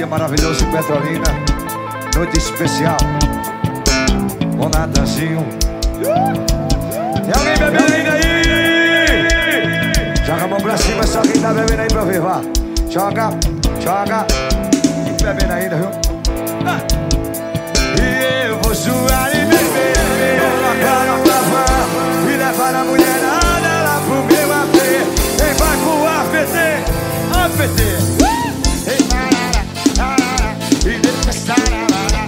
dia maravilhoso de Petrolina, noite especial com Natanzinho. Tem alguém bebendo ainda aí? Joga a mão pra cima, só quem tá bebendo aí pra ver, vá. Joga, joga. Quem tá bebendo ainda, viu? E eu vou suar e beber, colocar uma van e levar a mulherada lá pro meu AP. Quem vai pro APT? APT. E depois sararara,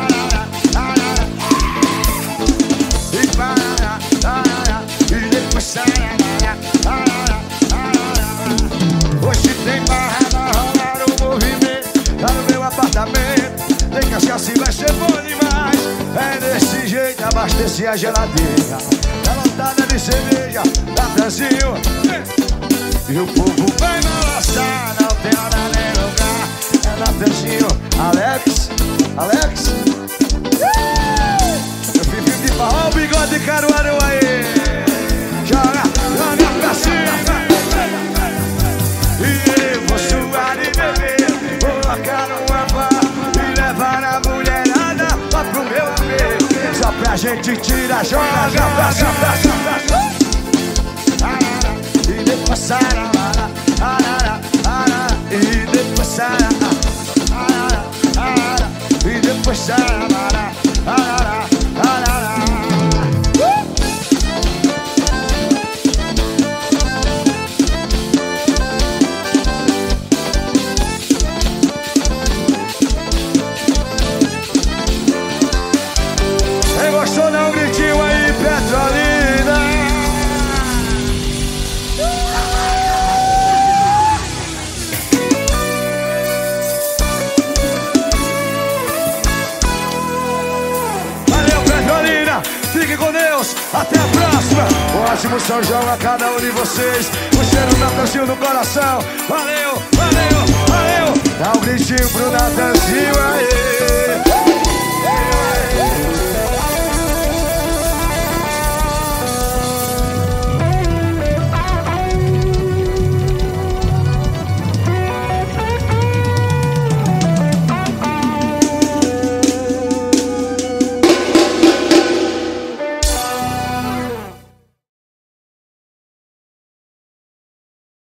e depois sararara. Hoje tem barra na rolar o movimento, tá no meu apartamento. Tem cachaça e vai ser bom demais. É desse jeito, abastecer a geladeira, tá lotada de cerveja, Natanzinho. E o povo vai balançar, não tem hora nem lugar. É Natanzinho, Alex, Alex. Eu fiz de farol, bigode de Caruaru aí. Joga, joga pra cima. E eu vou suar e beber, colocar numa van e levar a mulherada lá pro meu amigo. Só pra gente tirar, joga pra cima. E depois sararara, e depois sararara, e depois sararara. Quem gostou dá um gritinho aí, Petrolina. Fique com Deus, até a próxima. Um ótimo São João a cada um de vocês. O cheiro Natanzinho no coração. Valeu, valeu, valeu. Dá um gritinho pro Natanzinho.